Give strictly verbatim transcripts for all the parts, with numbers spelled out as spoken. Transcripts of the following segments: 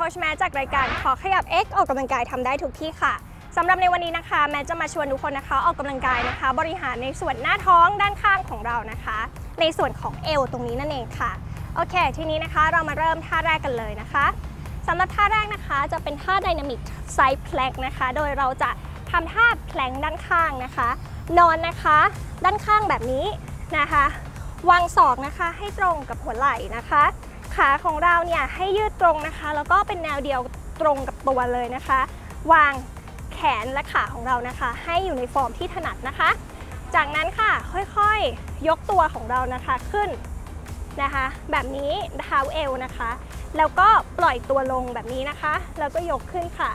ชแมทจากรายการขอขยับ X ออกกำลังกายทำได้ทุกที่ค่ะสำหรับในวันนี้นะคะแมทจะมาชวนทุกคนนะคะออกกำลังกายนะคะบริหารในส่วนหน้าท้องด้านข้างของเรานะคะในส่วนของเอวตรงนี้นั่นเองค่ะโอเคทีนี้นะคะเรามาเริ่มท่าแรกกันเลยนะคะสำหรับท่าแรกนะคะจะเป็นท่า Dynamic Side Plank นะคะโดยเราจะทำท่าแพลงด้านข้างนะคะนอนนะคะด้านข้างแบบนี้นะคะวางศอกนะคะให้ตรงกับหัวไหล่นะคะขาของเราเนี่ยให้ยืดตรงนะคะแล้วก็เป็นแนวเดียวตรงกับตัวเลยนะคะวางแขนและขาของเรานะคะให้อยู่ในฟอร์มที่ถนัดนะคะจากนั้นค่ะค่อยๆยกตัวของเรานะคะขึ้นนะคะแบบนี้เท้าเอวนะคะแล้วก็ปล่อยตัวลงแบบนี้นะคะแล้วก็ยกขึ้นค่ะ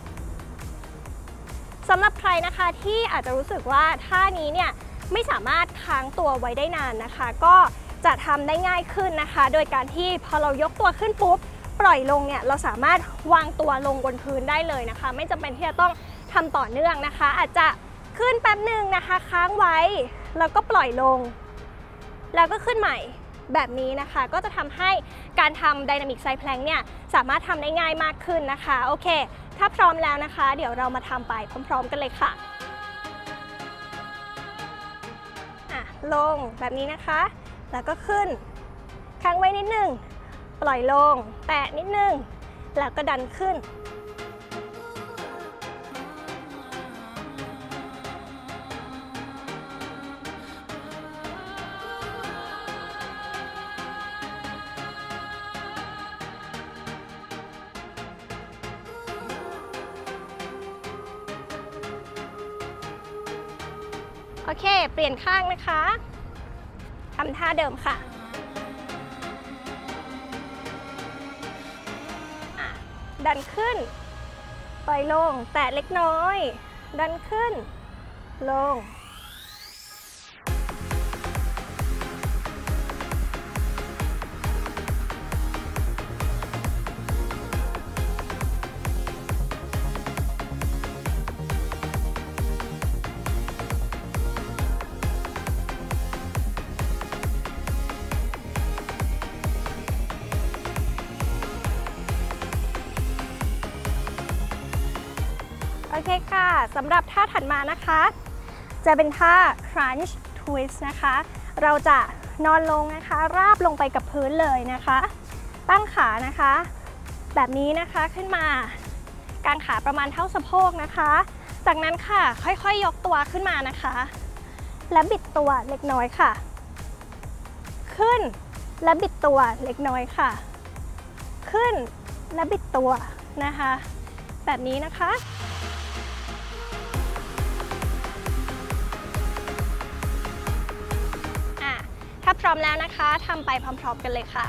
สำหรับใครนะคะที่อาจจะรู้สึกว่าท่านี้เนี่ยไม่สามารถค้างตัวไว้ได้นานนะคะก็จะทำได้ง่ายขึ้นนะคะโดยการที่พอเรายกตัวขึ้นปุ๊บปล่อยลงเนี่ยเราสามารถวางตัวลงบนพื้นได้เลยนะคะไม่จำเป็นที่จะต้องทำต่อเนื่องนะคะอาจจะขึ้นแป๊บหนึ่งนะคะค้างไว้แล้วก็ปล่อยลงแล้วก็ขึ้นใหม่แบบนี้นะคะก็จะทำให้การทำ Dynamic Side Plank เนี่ยสามารถทำได้ง่ายมากขึ้นนะคะโอเคถ้าพร้อมแล้วนะคะเดี๋ยวเรามาทำไปพร้อมๆกันเลยค่ะอ่ะลงแบบนี้นะคะแล้วก็ขึ้นค้างไว้นิดนึงปล่อยลงแตะนิดนึงแล้วก็ดันขึ้นโอเคเปลี่ยนข้างนะคะทำท่าเดิมค่ะดันขึ้นปล่อยลงแตะเล็กน้อยดันขึ้นลงโอเคค่ะสำหรับท่าถัดมานะคะจะเป็นท่า Crunch Twist นะคะเราจะนอนลงนะคะราบลงไปกับพื้นเลยนะคะตั้งขานะคะแบบนี้นะคะขึ้นมากางขาประมาณเท่าสะโพกนะคะจากนั้นค่ะค่อยๆ ยกตัวขึ้นมานะคะและบิดตัวเล็กน้อยค่ะขึ้นและบิดตัวเล็กน้อยค่ะขึ้นและบิดตัวนะคะแบบนี้นะคะถ้าพร้อมแล้วนะคะทำไปพร้อมๆกันเลยค่ะ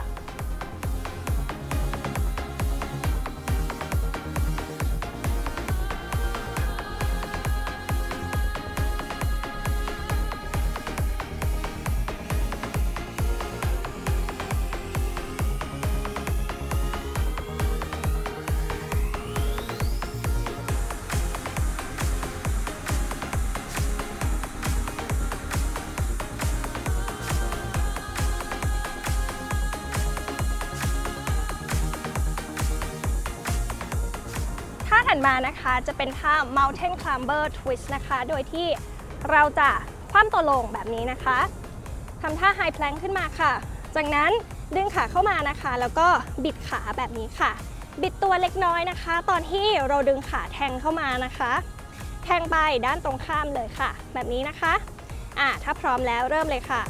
ถัดมานะคะจะเป็นท่า Mountain Climber Twist นะคะโดยที่เราจะคว่ำตัวลงแบบนี้นะคะทำท่า High Plank ขึ้นมาค่ะจากนั้นดึงขาเข้ามานะคะแล้วก็บิดขาแบบนี้ค่ะบิดตัวเล็กน้อยนะคะตอนที่เราดึงขาแทงเข้ามานะคะแทงไปด้านตรงข้ามเลยค่ะแบบนี้นะคะอ่ะถ้าพร้อมแล้วเริ่มเลยค่ะ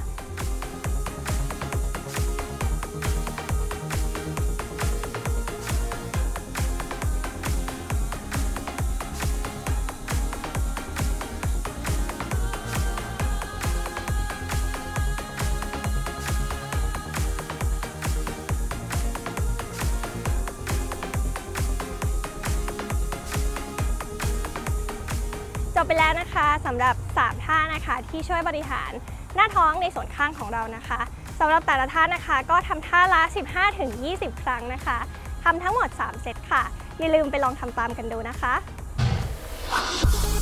จบไปแล้วนะคะสำหรับสามท่านะคะที่ช่วยบริหารหน้าท้องในส่วนข้างของเรานะคะสำหรับแต่ละท่านะคะก็ทำท่าละ สิบห้าถึงยี่สิบ ครั้งนะคะทำทั้งหมดสามเซตค่ะอย่าลืมไปลองทำตามกันดูนะคะ